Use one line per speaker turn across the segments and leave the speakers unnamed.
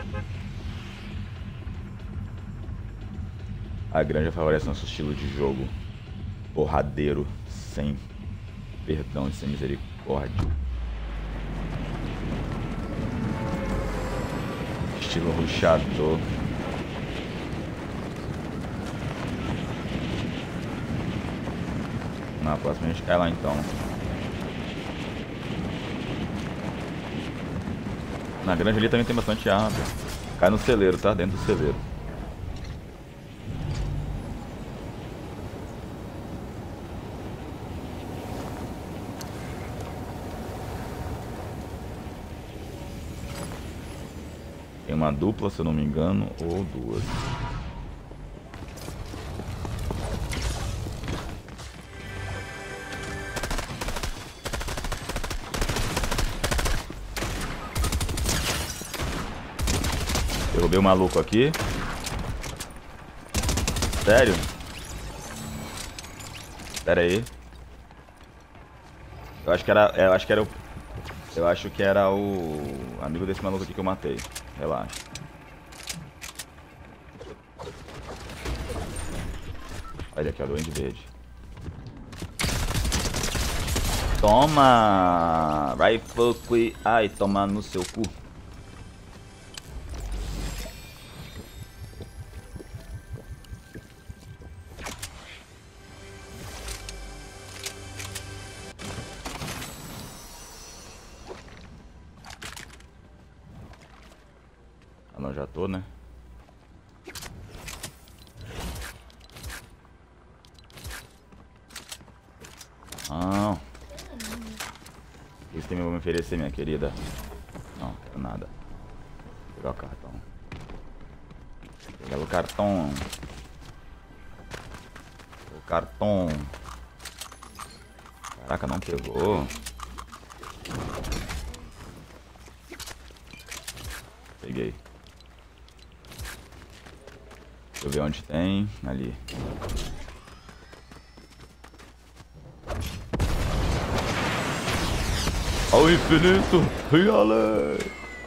A granja favorece nosso estilo de jogo porradeiro, sem perdão e sem misericórdia. Estilo ruxador. Na próxima a gente cai lá então. Na granja ali também tem bastante arma. Cai no celeiro, tá? Dentro do celeiro. Tem uma dupla, se eu não me engano, ou duas. Derrubei o maluco aqui. Sério? Pera aí. Eu acho que era o amigo desse maluco aqui que eu matei. Relaxa. Olha aqui, ó, doente verde. Toma! Vai, fuck. Ai, toma no seu cu. Ah, não, já tô, né? Não. O que você tem pra me oferecer, minha querida? Não, quero nada. Vou pegar o cartão. Pegar o cartão. O cartão. Caraca, não pegou. Peguei. Deixa eu ver onde tem. Ali. Ao infinito e além.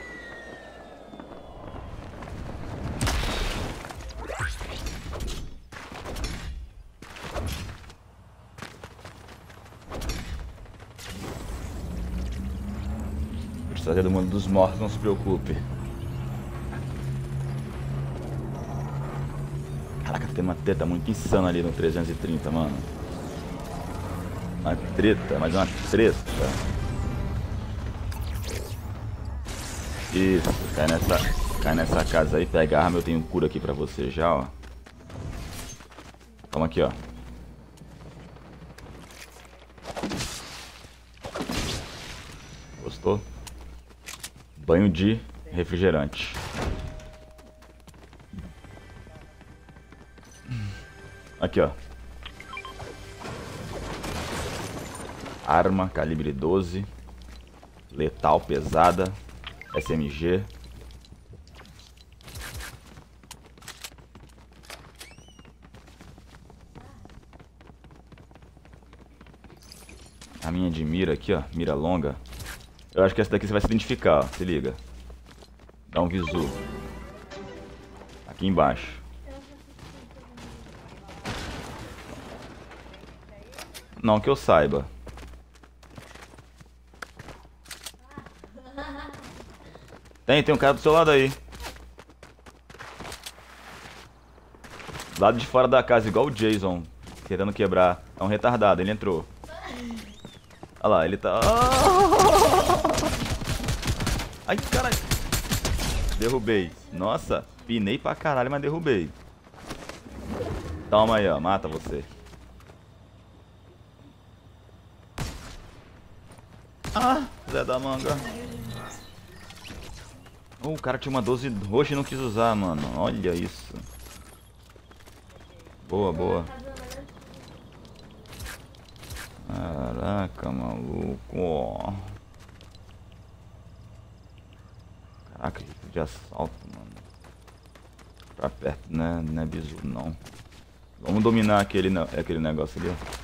Vou trazer do mundo dos mortos, não se preocupe. Caraca, tem uma treta muito insana ali no 330, mano. Uma treta, mas uma treta. Isso, cai nessa casa aí, pega a arma, eu tenho cura aqui pra você já, ó. Toma aqui, ó. Gostou? Banho de refrigerante. Aqui, ó. Arma calibre 12. Letal pesada. SMG. A minha de mira aqui, ó. Mira longa. Eu acho que essa daqui você vai se identificar, ó. Se liga. Dá um visu. Aqui embaixo. Não que eu saiba. Tem um cara do seu lado aí. Do lado de fora da casa, igual o Jason. Tentando quebrar. É um retardado, ele entrou. Olha lá, ele tá... Ai, caralho. Derrubei. Nossa, pinei pra caralho, mas derrubei. Toma aí, ó. Mata você. Ah, Zé da manga. Oh, o cara tinha uma 12 roxa e não quis usar, mano. Olha isso. Boa, boa. Caraca, maluco. Caraca, jeito de assalto, mano. Pra perto, né? Não é bizu, não. Vamos dominar aquele negócio ali, ó.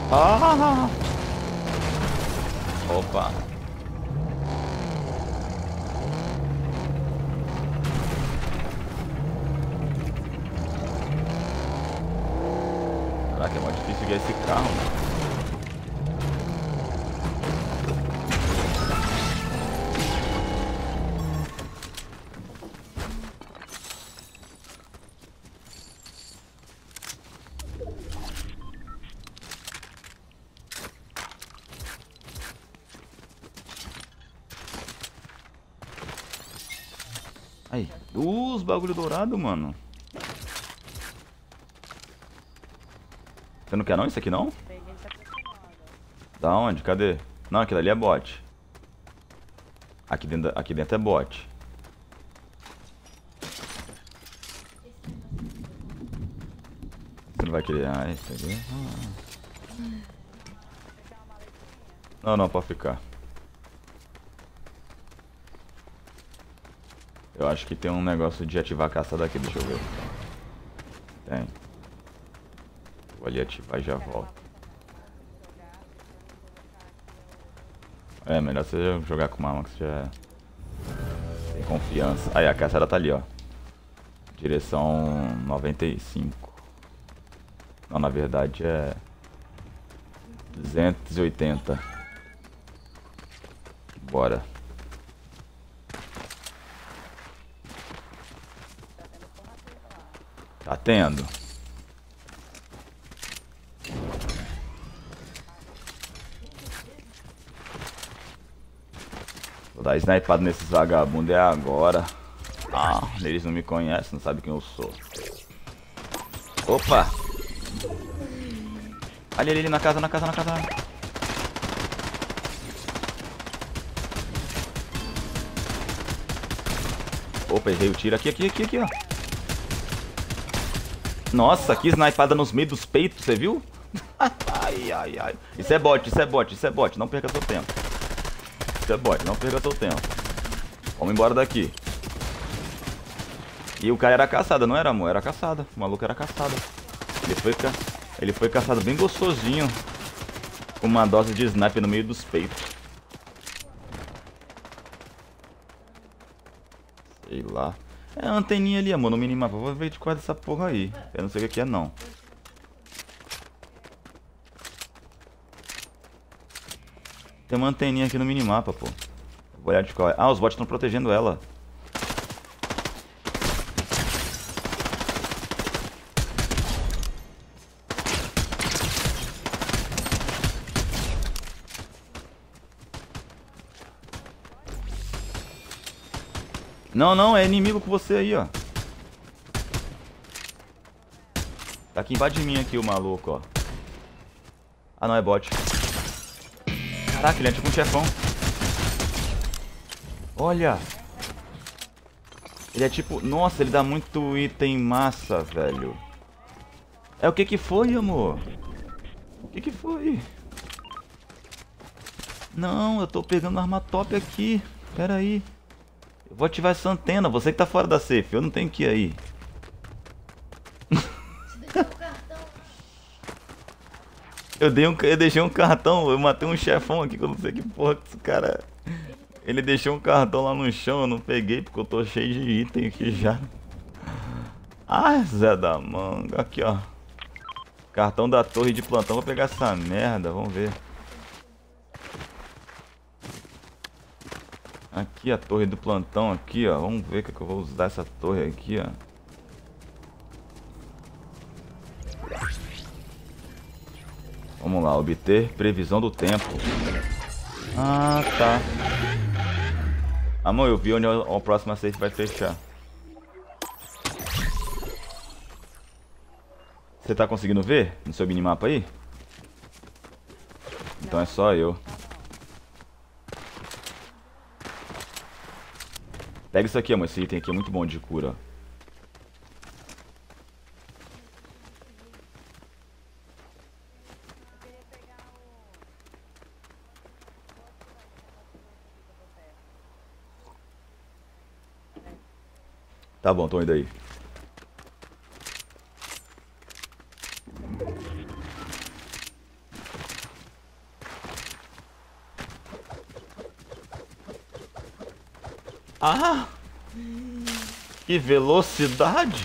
Ah! Opa! Caraca, é muito difícil guiar esse carro, mano. Aí, os bagulho dourado, mano. Você não quer não isso aqui não? Da onde? Cadê? Não, aquilo ali é bot. Aqui dentro é bot. Você não vai querer... Ah, isso aqui... Não, não, pode ficar. Eu acho que tem um negócio de ativar a caçada aqui, deixa eu ver. Tem. Vou ali ativar e já volto. É, melhor você jogar com uma arma que você já tem confiança. Aí, a caçada tá ali, ó. Direção 95. Não, na verdade é 280. Bora. Tá tendo. Vou dar snipada nesses vagabundos é agora. Ah, eles não me conhecem, não sabem quem eu sou. Opa! Ali, na casa. Opa, errei o tiro. Aqui, ó. Nossa, que snipada nos meios dos peitos, você viu? Ai. Isso é bot. Não perca seu tempo. Isso é bot, não perca seu tempo. Vamos embora daqui. E o cara era caçada, não era, amor? Era caçada. O maluco era caçada. Ele foi caçado bem gostosinho. Com uma dose de sniper no meio dos peitos. Sei lá. É a anteninha ali, amor, no minimapa. Vou ver de qual é dessa porra aí. Eu não sei o que é, não. Tem uma anteninha aqui no minimapa, pô. Vou olhar de qual é. Ah, os bots estão protegendo ela. Não, é inimigo com você aí, ó. Tá aqui embaixo de mim aqui o maluco, ó. Ah, não, é bot. Caraca, ele é tipo um chefão. Olha. Ele é tipo... Nossa, ele dá muito item massa, velho. É o que que foi, amor? O que que foi? Não, eu tô pegando arma top aqui. Pera aí. Eu vou ativar essa antena. Você que tá fora da safe. Eu não tenho que ir aí. Eu deixei um cartão. Eu matei um chefão aqui que eu não sei que porra que esse cara... Ele deixou um cartão lá no chão. Eu não peguei porque eu tô cheio de item aqui já. Ah, Zé da manga. Aqui, ó. Cartão da torre de plantão. Vou pegar essa merda. Vamos ver. Aqui a torre do plantão aqui, ó. Vamos ver o que eu vou usar essa torre aqui, ó. Vamos lá, obter previsão do tempo. Ah, tá. Amor, eu vi onde a próxima safe vai fechar. Você tá conseguindo ver no seu minimapa aí? Então é só eu. Pega isso aqui, amor. Esse item aqui é muito bom de cura. Tá bom, tô indo aí. Ah! Que velocidade!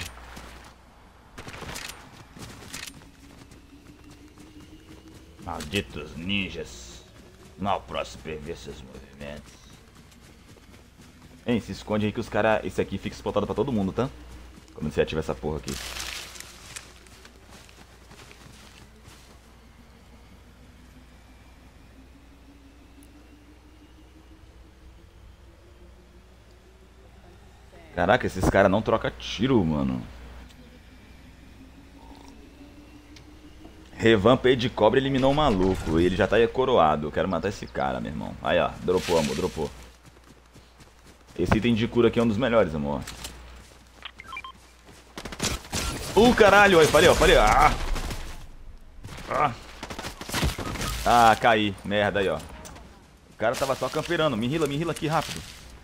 Malditos ninjas. Mal posso prever seus movimentos. Hein, se esconde aí que os caras... Esse aqui fica explotado pra todo mundo, tá? Quando você ativa essa porra aqui. Caraca, esses caras não trocam tiro, mano. Revampei de cobre eliminou o maluco. Ele já tá aí coroado. Eu quero matar esse cara, meu irmão. Aí, ó. Dropou, amor. Dropou. Esse item de cura aqui é um dos melhores, amor. Caralho. Aí, falei, ó. Falei. Caí. Merda aí, ó. O cara tava só camperando. Me rila aqui rápido.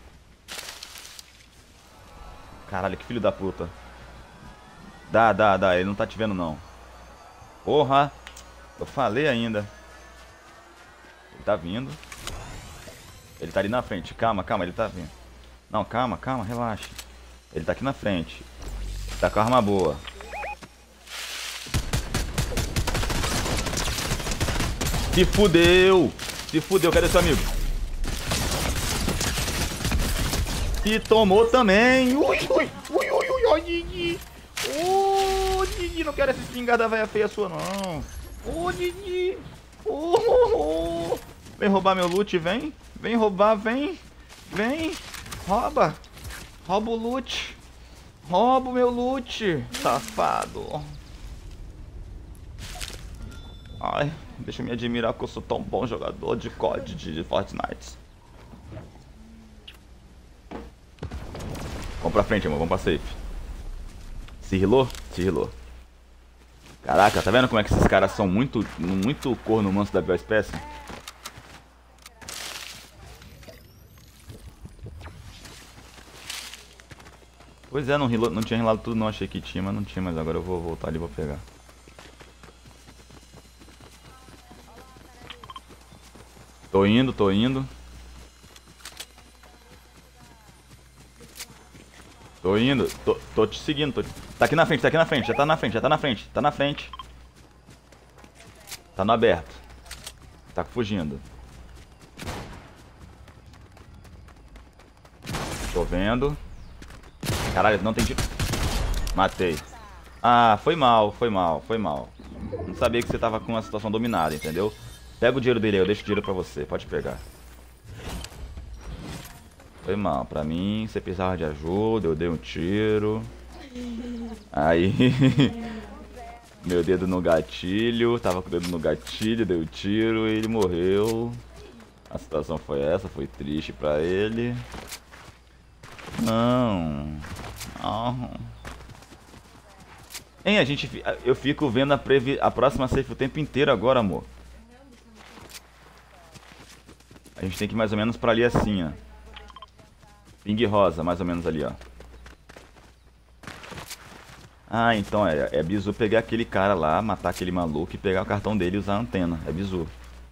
Caralho, que filho da puta. Dá. Ele não tá te vendo, não. Porra. Eu falei ainda. Ele tá vindo. Ele tá ali na frente. Calma, ele tá vindo. Não, calma, relaxa. Ele tá aqui na frente. Tá com a arma boa. Se fudeu. Cadê seu amigo? E tomou também. Ui, Didi. Didi, não quero essa espingarda velha feia sua, não. Didi. Vem roubar meu loot, vem. Vem roubar, vem. Rouba o loot. Rouba o meu loot, safado. Ai, deixa eu me admirar que eu sou tão bom jogador de COD de Fortnite. Vamos pra frente, amor, vamos pra safe. Se rilou? Se rilou. Caraca, tá vendo como é que esses caras são muito corno manso da bioespécie? Pois é, não tinha rilado tudo não, achei que tinha, mas não tinha, mas agora eu vou voltar ali e vou pegar. Tô indo. Tô te seguindo, Tá aqui na frente, já tá na frente. Tá no aberto. Tá fugindo. Tô vendo. Caralho, não tem tiro. Matei. Ah, foi mal. Não sabia que você tava com a situação dominada, entendeu? Pega o dinheiro dele aí, eu deixo o dinheiro pra você, pode pegar. Foi mal, pra mim, você precisava de ajuda, eu dei um tiro. Aí, meu dedo no gatilho, tava com o dedo no gatilho, dei o tiro e ele morreu. A situação foi essa, foi triste pra ele. Não. Hein, eu fico vendo a próxima safe o tempo inteiro agora, amor. A gente tem que ir mais ou menos pra ali assim, ó. Ping rosa, mais ou menos ali, ó. Ah, então é bizu pegar aquele cara lá, matar aquele maluco e pegar o cartão dele e usar a antena. É bizu.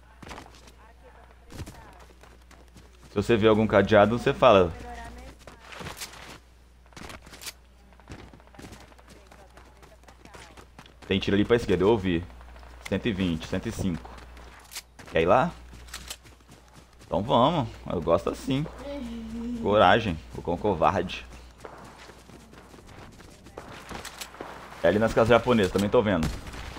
Se você vê algum cadeado, você fala. Tem tiro ali pra esquerda, eu ouvi. 120, 105. Quer ir lá? Então vamos, eu gosto assim. Coragem, o cão covarde. É ali nas casas japonesas, também tô vendo.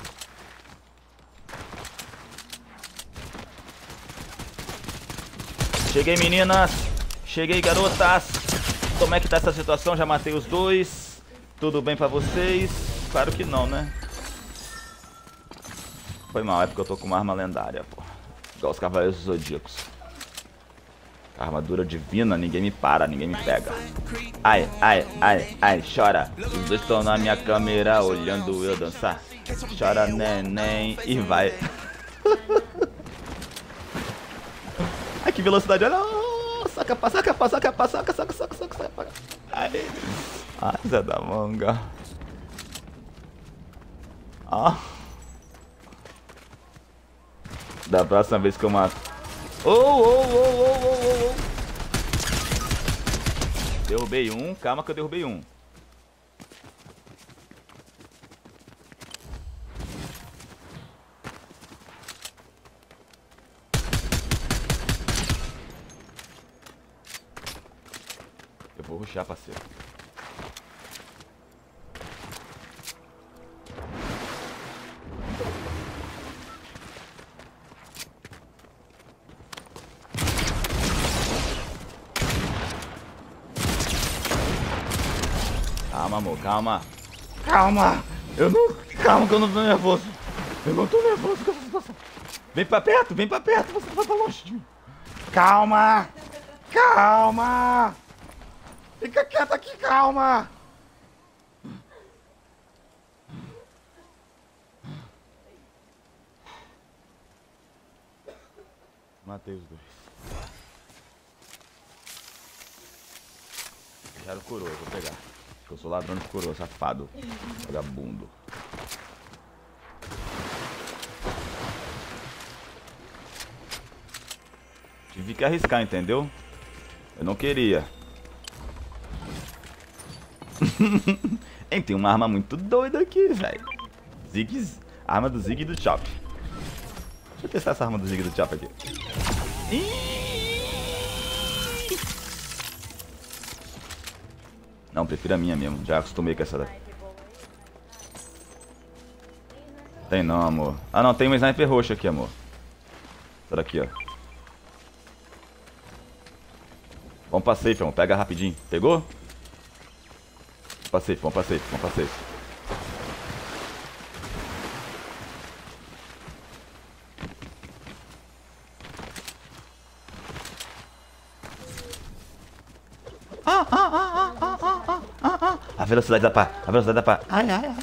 Cheguei, meninas. Cheguei, garotas. Como é que tá essa situação? Já matei os dois. Tudo bem pra vocês? Claro que não, né? Foi mal, é porque eu tô com uma arma lendária, pô. Igual os Cavaleiros dos Zodíacos. Armadura divina, ninguém me para, ninguém me pega. Ai, chora. Os dois estão na minha câmera olhando eu dançar. Chora, neném, e vai. Ai, que velocidade, olha. Saca. Ai, Zé da Manga. Da próxima vez que eu mato. Derrubei um, calma que eu derrubei um. Eu vou rushar, parceiro. Calma, amor, calma. Calma! Calma que eu não tô nervoso. Eu não tô nervoso com essa situação. Vem pra perto, você vai pra longe de mim. Calma! Calma! Fica quieto aqui, calma! Matei os dois. Quero coroa, vou pegar. Eu sou ladrão de coroa, safado. Vagabundo. Tive que arriscar, entendeu? Eu não queria. Hein, tem uma arma muito doida aqui, velho. Arma do Zig e do Chop. Deixa eu testar essa arma do Zig e do Chop aqui. Não, prefiro a minha mesmo. Já acostumei com essa daqui. Tem não, amor. Ah, não. Tem uma sniper roxa aqui, amor. Essa daqui, ó. Vamos pra safe, amor. Pega rapidinho. Pegou? Vamos pra safe, vamos pra safe, vamos pra safe. A velocidade da pá, a velocidade da pá. Ai, ai, ai.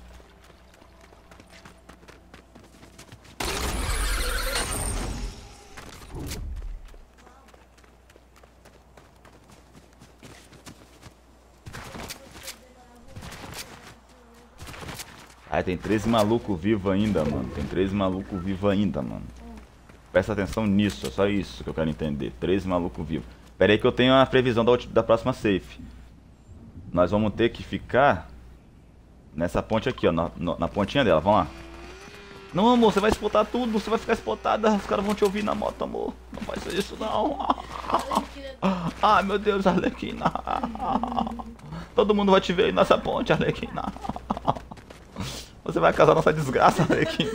Ai, tem 13 malucos vivos ainda, mano. Tem 13 malucos vivos ainda, mano. Presta atenção nisso, é só isso que eu quero entender. 13 malucos vivos. Pera aí que eu tenho a previsão da próxima safe. Nós vamos ter que ficar nessa ponte aqui, ó. Na pontinha dela, vamos lá. Não, amor, você vai spotar tudo. Você vai ficar spotada. Os caras vão te ouvir na moto, amor. Não faz isso, não. Ai, meu Deus, Arlequina. Todo mundo vai te ver aí nessa ponte, Arlequina. Você vai causar nossa desgraça, Arlequina.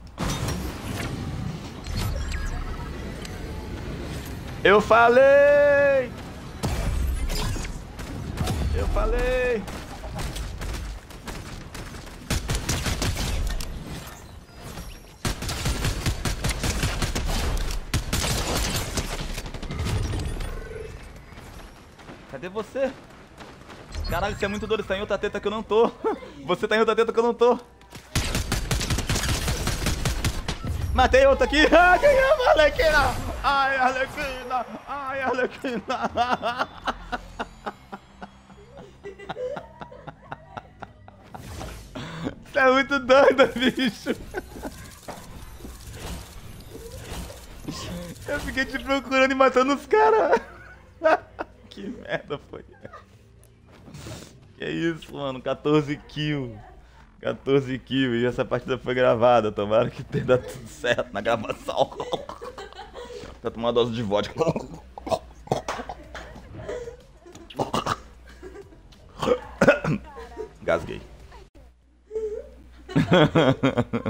Eu falei! Eu falei! Cadê você? Caralho, você é muito doido, você tá em outra teta que eu não tô. Você tá em outra teta que eu não tô. Matei outro aqui. Ah, ganhamos, Arlequina! Ai, Arlequina! Ai, Arlequina! Você é muito doido, bicho! Eu fiquei te procurando e matando os caras! Que merda foi essa? Que isso, mano? 14 kills. 14 kills. E essa partida foi gravada. Tomara que tenha dado tudo certo na gravação. Tá tomando uma dose de vodka. Gasguei.